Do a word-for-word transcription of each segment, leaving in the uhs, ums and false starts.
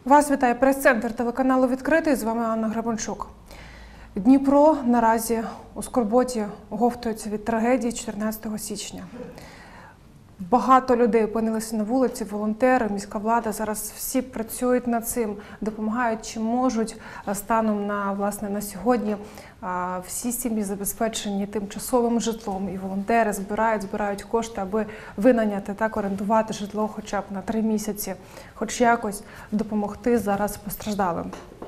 Вас вітає прес-центр телеканалу «Відкритий». З вами Анна Гребенчук. Дніпро наразі у скорботі оговтується від трагедії чотирнадцятого січня. Багато людей опинилися на вулиці, волонтери, міська влада. Зараз всі працюють над цим, допомагають чим можуть. Станом на, власне, на сьогодні всі сім'ї забезпечені тимчасовим житлом. І волонтери збирають, збирають кошти, аби винайняти, так, орендувати житло хоча б на три місяці. Хоч якось допомогти зараз постраждалим.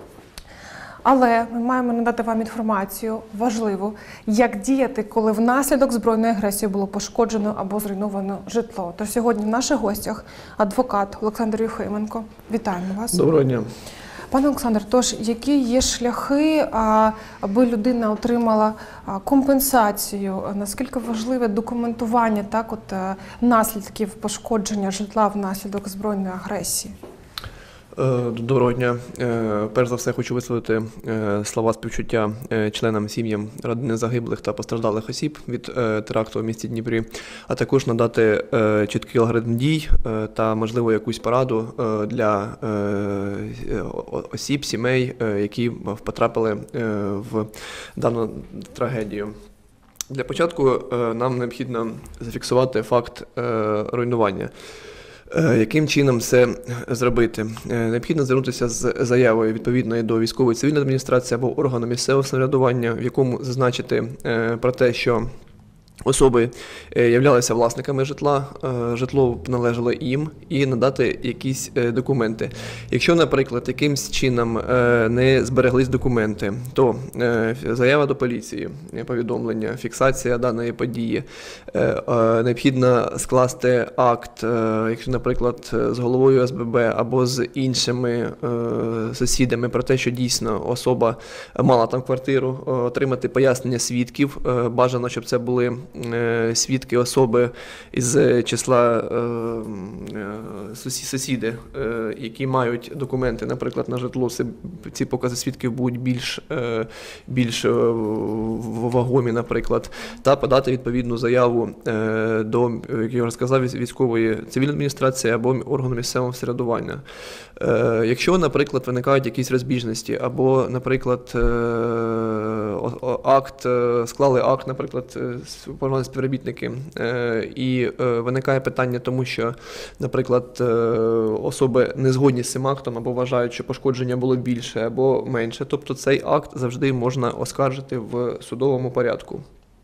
Але ми маємо надати вам інформацію важливу, як діяти, коли внаслідок збройної агресії було пошкоджено або зруйновано житло. Тож сьогодні в наших гостях адвокат Олександр Юхименко. Вітаємо вас. Доброго дня. Пане Олександр, тож які є шляхи, аби людина отримала компенсацію? Наскільки важливе документування так, от, наслідків пошкодження житла внаслідок збройної агресії? Доброго дня. Перш за все хочу висловити слова співчуття членам сім'ям родини загиблих та постраждалих осіб від теракту в місті Дніпрі, а також надати чіткий алгоритм дій та, можливо, якусь пораду для осіб, сімей, які потрапили в дану трагедію. Для початку нам необхідно зафіксувати факт руйнування. Яким чином це зробити? Необхідно звернутися з заявою відповідної до військової цивільної адміністрації або органу місцевого самоврядування, в якому зазначити про те, що особи являлися власниками житла, житло належало їм, і надати якісь документи. Якщо, наприклад, якимсь чином не збереглись документи, то заява до поліції, повідомлення, фіксація даної події, необхідно скласти акт, якщо, наприклад, з головою ес бе бе або з іншими сусідами про те, що дійсно особа мала там квартиру, отримати пояснення свідків, бажано, щоб це були свідки особи із числа сусіди, які мають документи, наприклад, на житло. Ці покази свідків будуть більш, більш вагомі, наприклад, та подати відповідну заяву до, як я вже сказав, військової цивільної адміністрації або органу місцевого самоврядування. Якщо, наприклад, виникають якісь розбіжності, або, наприклад, акт, склали акт, наприклад, співробітники, і виникає питання тому, що, наприклад, особи не згодні з цим актом, або вважають, що пошкодження було більше або менше, тобто цей акт завжди можна оскаржити в судовому порядку.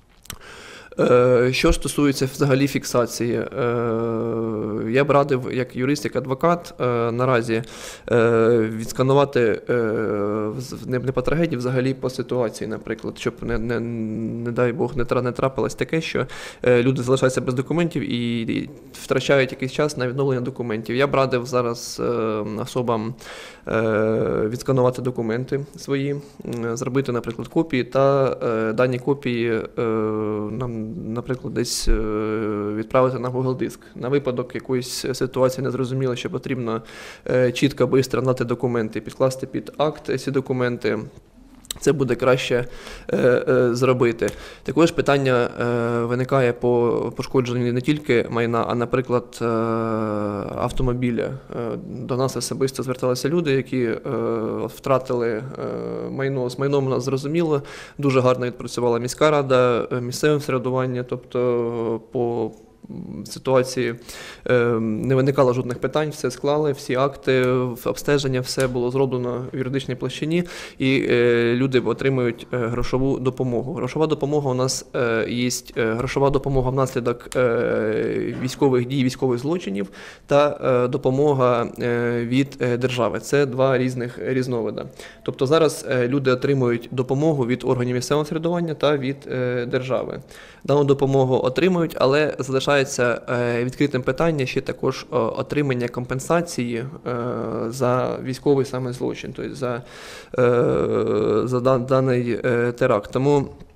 Що стосується взагалі фіксації, я б радив, як юрист, як адвокат, наразі відсканувати не по трагедії, взагалі по ситуації, наприклад, щоб, не, не, не дай Бог, не, не трапилось таке, що люди залишаються без документів і втрачають якийсь час на відновлення документів. Я б радив зараз особам відсканувати документи свої, зробити, наприклад, копії, та дані копії нам, наприклад, десь відправити на Google диск. На випадок якоїсь ситуації незрозуміло, що потрібно чітко, швидко надати документи, підкласти під акт ці документи. Це буде краще е, е, зробити. Також питання е, виникає по пошкодженню не тільки майна, а, наприклад, е, автомобіля. Е, до нас особисто зверталися люди, які е, втратили е, майно. З майном у нас зрозуміло, дуже гарно відпрацювала міська рада, місцеве самоврядування, тобто по ситуації не виникало жодних питань, все склали, всі акти, обстеження, все було зроблено в юридичній площині, і люди отримують грошову допомогу. Грошова допомога у нас є грошова допомога внаслідок військових дій, військових злочинів та допомога від держави. Це два різних різновида. Тобто зараз люди отримують допомогу від органів місцевого самоврядування та від держави. Дану допомогу отримують, але залишається відкритим питання ще також отримання компенсації за військовий саме злочин, тобто за, за даний теракт. Тому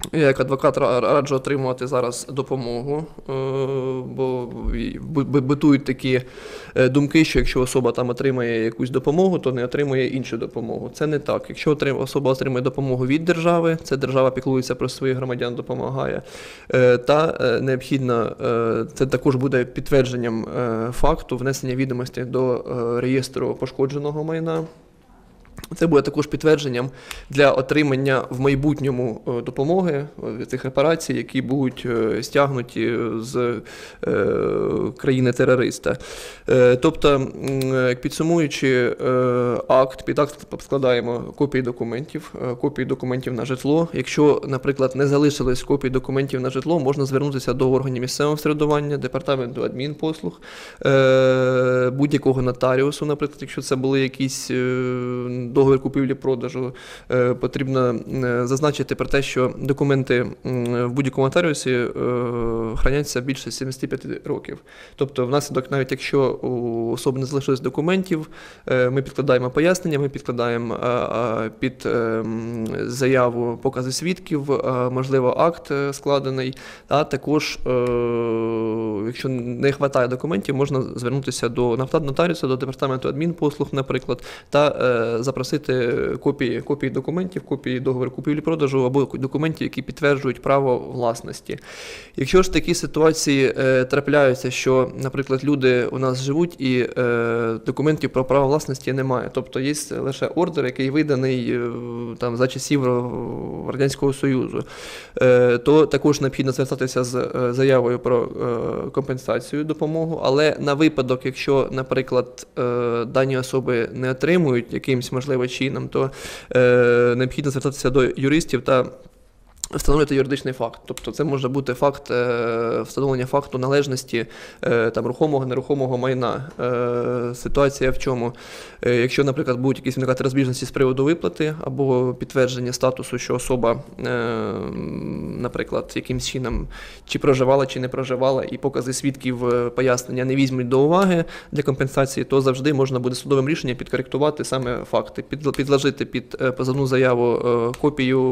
Я як адвокат раджу отримувати зараз допомогу, бо битують такі думки, що якщо особа там отримає якусь допомогу, то не отримує іншу допомогу. Це не так. Якщо особа отримує допомогу від держави, це держава піклується про своїх громадян, допомагає, та необхідно, це також буде підтвердженням факту внесення відомостей до реєстру пошкодженого майна. Це буде також підтвердженням для отримання в майбутньому допомоги цих репарацій, які будуть стягнуті з країни-терориста. Тобто, підсумуючи акт, під акт складаємо копії документів, копії документів на житло. Якщо, наприклад, не залишилось копій документів на житло, можна звернутися до органів місцевого самоврядування, департаменту адмінпослуг, будь-якого нотаріусу, наприклад, якщо це були якісь договір купівлі-продажу, потрібно зазначити про те, що документи в будь-якому нотаріусі храняться більше сімдесят п'ять років. Тобто, внаслідок, навіть якщо у особи не залишилось документів, ми підкладаємо пояснення, ми підкладаємо під заяву покази свідків, можливо, акт складений, а також, якщо не вистачає документів, можна звернутися до нотаріуса, до департаменту адмінпослуг, наприклад, та запросити копії, копії документів, копії договору купівлі-продажу або документів, які підтверджують право власності. Якщо ж такі ситуації е, трапляються, що, наприклад, люди у нас живуть і е, документів про право власності немає, тобто є лише ордер, який виданий е, там, за часів Радянського Союзу, е, то також необхідно звертатися з е, заявою про е, компенсацію, допомогу, але на випадок, якщо, наприклад, е, дані особи не отримують якимось, можливо, чином, то е, необхідно звертатися до юристів та встановлювати юридичний факт. Тобто це може бути факт е, встановлення факту належності е, там, рухомого, нерухомого майна. Е, ситуація в чому? Е, якщо, наприклад, будуть якісь виникати розбіжності з приводу виплати або підтвердження статусу, що особа, е, наприклад, якимсь чином чи проживала, чи не проживала, і покази свідків пояснення не візьмуть до уваги для компенсації, то завжди можна буде судовим рішенням підкоректувати саме факти, під, підложити під позовну заяву е, копію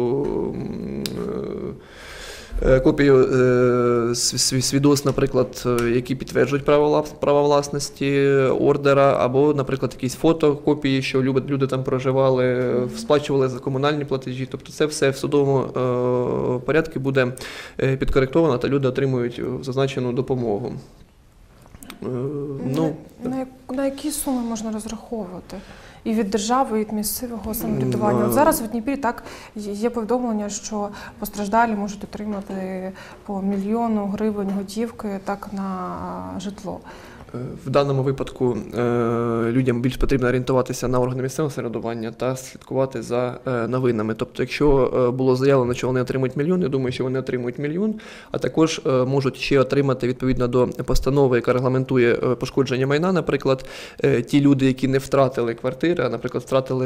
копію свідоцтв, наприклад, які підтверджують право, право власності, ордера, або, наприклад, якісь фото, копії, що люди, люди там проживали, сплачували за комунальні платежі. Тобто це все в судовому е, порядку буде підкоректовано, та люди отримують зазначену допомогу. Е, ну, на, на, на які суми можна розраховувати? І від держави, і від місцевого самоврядування. От зараз в Дніпрі так є повідомлення, що постраждалі можуть отримати по мільйону гривень готівки так на житло. В даному випадку людям більш потрібно орієнтуватися на органи місцевого самоврядування та слідкувати за новинами. Тобто, якщо було заявлено, що вони отримують мільйон, я думаю, що вони отримують мільйон, а також можуть ще отримати відповідно до постанови, яка регламентує пошкодження майна, наприклад, ті люди, які не втратили квартири, а, наприклад, втратили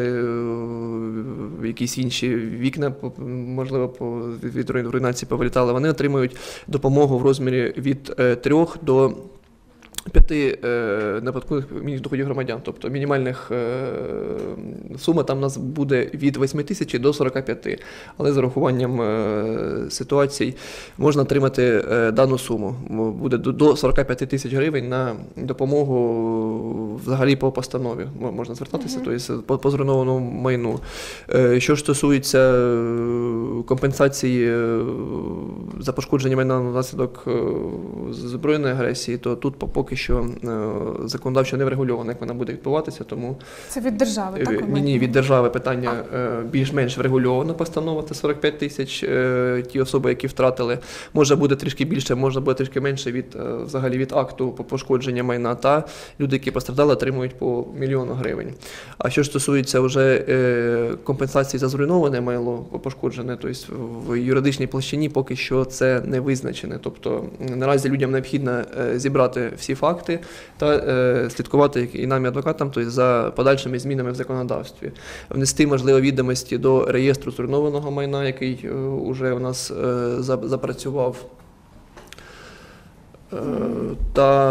якісь інші вікна, можливо, від руйнації повилітали, вони отримують допомогу в розмірі від трьох до п'яти е, неподаткових мінімальних доходів громадян. Тобто мінімальних е, сума там у нас буде від восьми тисяч до сорока п'яти. Але з урахуванням е, ситуацій можна отримати е, дану суму. Буде до, до сорока п'яти тисяч гривень на допомогу взагалі по постанові. Можна звертатися, mm-hmm. тобто по, по зруйнованому майну. Е, що ж стосується компенсації е, за пошкодження майна внаслідок е, збройної агресії, то тут поки що законодавчо не врегульовано, як вона буде відбуватися, тому... Це від держави, так? Ні, ні, від держави питання а. більш-менш врегульовано, постанова, це сорок п'ять тисяч, ті особи, які втратили. Може буде трішки більше, може буде трішки менше від, взагалі, від акту по пошкодження майна, та люди, які постраждали, отримують по мільйону гривень. А що ж стосується вже компенсації за зруйноване майно, пошкоджене, тобто в юридичній площині поки що це не визначене. Тобто наразі людям необхідно зібрати всі факти та е, слідкувати і нам, і адвокатам, тобто за подальшими змінами в законодавстві. Внести, можливо, відомості до реєстру зруйнованого майна, який вже у нас е, запрацював. Е, Та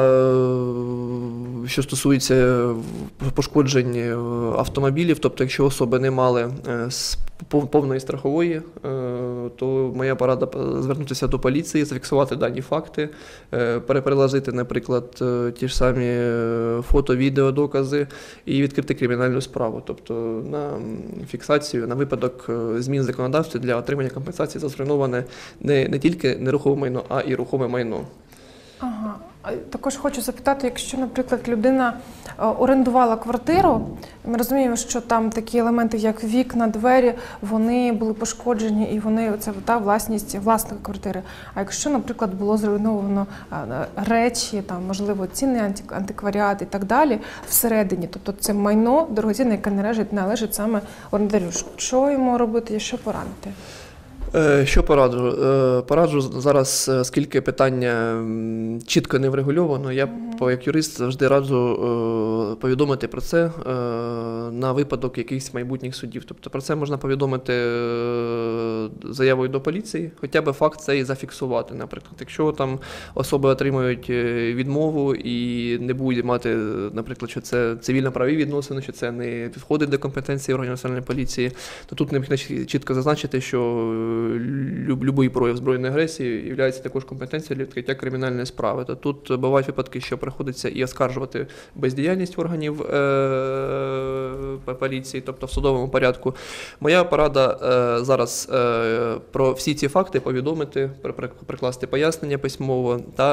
е, що стосується пошкоджень е, автомобілів, тобто якщо особи не мали е, с- пов- повної страхової, е, то моя порада п- звернутися до поліції, зафіксувати дані факти, е, пере- переложити, наприклад, е, ті ж самі е, фото, відео, докази і відкрити кримінальну справу, тобто на м, фіксацію, на випадок е, змін законодавства для отримання компенсації за зруйноване не, не тільки нерухоме майно, а і рухоме майно. Ага. А також хочу запитати, якщо, наприклад, людина е, орендувала квартиру, ми розуміємо, що там такі елементи, як вікна, двері, вони були пошкоджені і вони це та власність власника квартири. А якщо, наприклад, було зруйновано е, речі, там можливо цінний анти- антикваріат і так далі всередині, тобто це майно дорогоцінне, яке належить належить саме орендарю. Що йому робити і що порадити? Е, Що пораджу? Е, Пораджу зараз, е, оскільки питання м, чітко не врегульовано, я по- як юрист завжди раджу е, повідомити про це е, на випадок якихось майбутніх судів. Тобто про це можна повідомити е, заявою до поліції, хоча б факт цей зафіксувати. Наприклад, якщо там особи отримують е, відмову і не будуть мати, е, наприклад, що це цивільно-правові відносини, що це не входить до компетенції органів національної поліції, то тут необхідно чітко зазначити, що люб- любий прояв збройної агресії є також компетенцією для відкриття кримінальної справи. То тут бувають випадки, що приходиться і оскаржувати бездіяльність органів е- поліції, тобто в судовому порядку. Моя порада е- зараз е- про всі ці факти повідомити, при- при- прикласти пояснення письмово та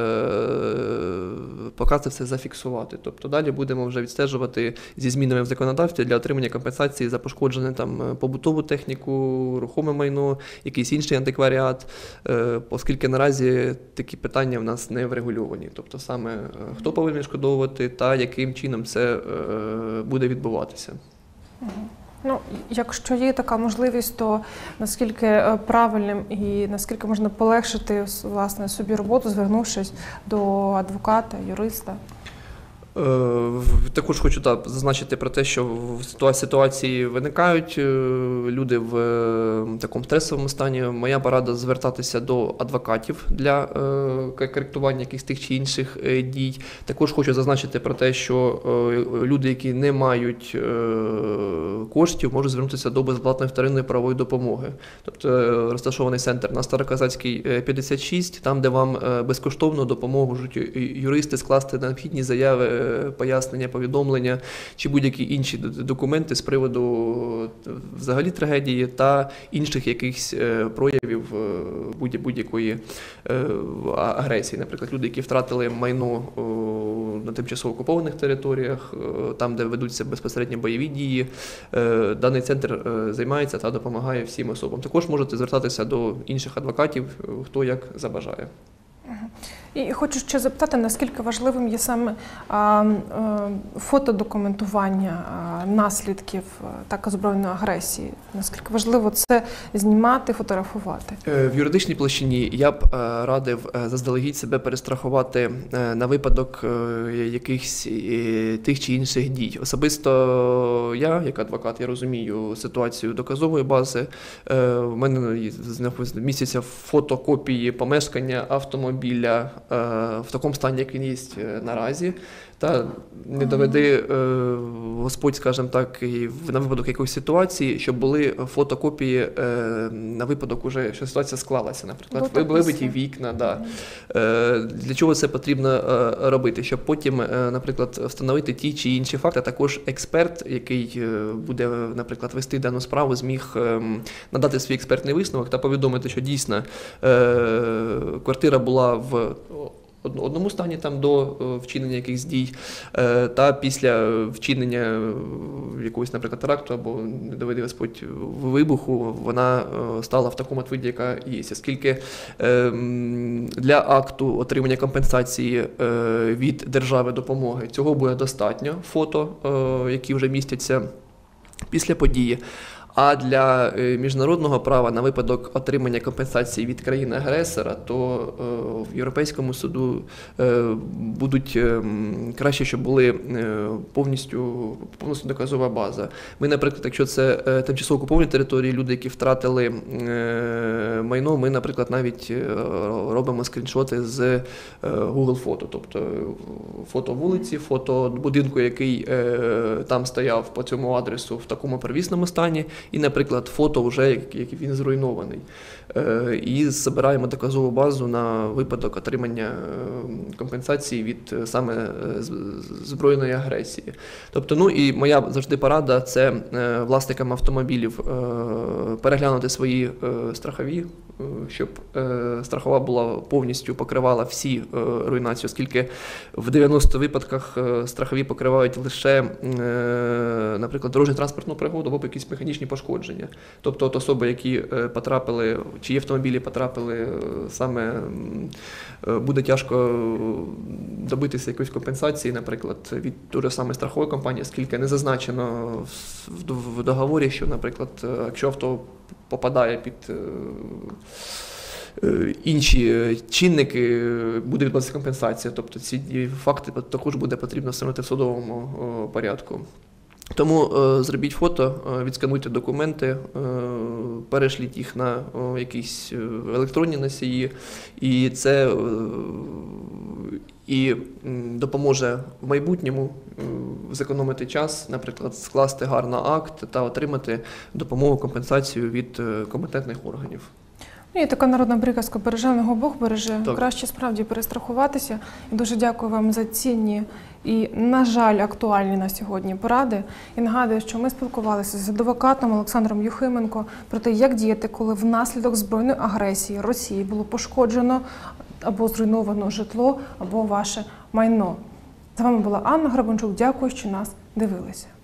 е- поки все зафіксувати. Тобто далі будемо вже відстежувати зі змінами в законодавстві для отримання компенсації за пошкоджене там побутову техніку, рухоме майно, якийсь інший антикваріат, е, оскільки наразі такі питання в нас не врегульовані. Тобто саме е, хто повинен відшкодовувати та яким чином це е, буде відбуватися. Ну, якщо є така можливість, то наскільки е, правильним і наскільки можна полегшити с- власне собі роботу, звернувшись до адвоката, юриста? Е, в- Також хочу так, зазначити про те, що в ситуа- ситуації виникають, е, люди в е, такому стресовому стані. Моя порада звертатися до адвокатів для е, к- коректування якихось тих чи інших е, дій. Також хочу зазначити про те, що е, люди, які не мають е, коштів, можуть звернутися до безплатної вторинної правової допомоги. Тобто е, розташований центр на Староказацькій е, п'ятдесят шість, там, де вам е, безкоштовно допоможуть ю- юристи скласти необхідні заяви, е, пояснення, повідомлення чи будь-які інші д- документи з приводу е, взагалі трагедії та інших якихось е, проявів е, будь- будь-якої е, а- агресії. Наприклад, люди, які втратили майно о, на тимчасово окупованих територіях, е, там, де ведуться безпосередньо бойові дії. Е, Даний центр е, займається та допомагає всім особам. Також можете звертатися до інших адвокатів, е, хто як забажає. І хочу ще запитати, наскільки важливим є саме а, а, фотодокументування а, наслідків а, так озброєної агресії? Наскільки важливо це знімати, фотографувати? Е, В юридичній площині я б е, радив е, заздалегідь себе перестрахувати е, на випадок е, якихось е, тих чи інших дій. Особисто я, як адвокат, я розумію ситуацію доказової бази. Е, В мене є- знаходиться- містяться фотокопії помешкання автомобіля е, в такому стані, як він є е, наразі. Та не доведи е, Господь, скажімо так, і в- на випадок якоїсь ситуації, щоб були фотокопії е, на випадок, уже, що ситуація склалася, наприклад, До та ви- вибиті після. вікна. Да. Е, для чого це потрібно е, робити? Щоб потім, е, наприклад, встановити ті чи інші факти, а також експерт, який е, буде, наприклад, вести дану справу, зміг е, надати свій експертний висновок та повідомити, що дійсно е, квартира була в од- одному стані там до е, вчинення якихось дій, е, та після вчинення е, якогось, наприклад, теракту або, не доведи Господь, вибуху, вона е, стала в такому от виді, яка є. Оскільки е, м, для акту отримання компенсації е, від держави допомоги цього буде достатньо фото, е, які вже містяться після події. А для е, міжнародного права на випадок отримання компенсації від країни-агресора, то е, в Європейському суду е, будуть е, м, краще, щоб були е, повністю, повністю доказова база. Ми, наприклад, якщо це е, тимчасово окуповані території, люди, які втратили е, майно, ми, наприклад, навіть е, робимо скріншоти з е, Google фото, тобто фото вулиці, фото будинку, який е, там стояв по цьому адресу в такому первісному стані, і, наприклад, фото вже, як, як він зруйнований. Е, і збираємо доказову базу на випадок отримання е, компенсації від е, саме е, з- збройної агресії. Тобто, ну і моя завжди порада – це е, власникам автомобілів е, переглянути свої е, страхові, е, щоб е, страхова була повністю покривала всі е, руйнації, оскільки в дев'яноста випадках е, страхові покривають лише, е, наприклад, дорожньо-транспортну пригоду або якісь механічні пошкодження. Тобто от особи, які е, потрапили, чиї автомобілі потрапили е, саме, м, е, буде тяжко е, добитися якоїсь компенсації, наприклад, від дуже самої страхової компанії, оскільки не зазначено в, в, в договорі, що, наприклад, е, якщо авто попадає під е, е, інші е, чинники, е, буде відбуватися компенсація. Тобто ці факти також буде потрібно встановити в судовому е, порядку. Тому е, зробіть фото, е, відскануйте документи, е, перешліть їх на е, якісь е, електронні носії, і це е, і м, допоможе в майбутньому е, зекономити час, наприклад, скласти гарно акт та отримати допомогу, компенсацію від е, компетентних органів. Ну, є така народна приказка «береженого Бог береже». Так. Краще справді перестрахуватися. І дуже дякую вам за цінні і, на жаль, актуальні на сьогодні поради. І нагадую, що ми спілкувалися з адвокатом Олександром Юхименко про те, як діяти, коли внаслідок збройної агресії Росії було пошкоджено або зруйновано житло, або ваше майно. З вами була Анна Грабанчук. Дякую, що нас дивилися.